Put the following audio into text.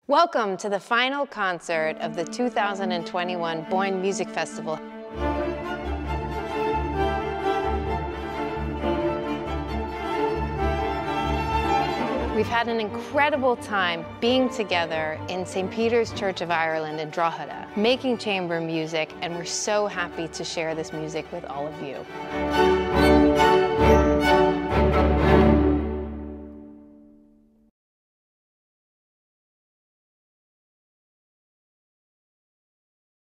Welcome to the final concert of the 2021 Boyne Music Festival. We've had an incredible time being together in St. Peter's Church of Ireland in Drogheda, making chamber music, and we're so happy to share this music with all of you.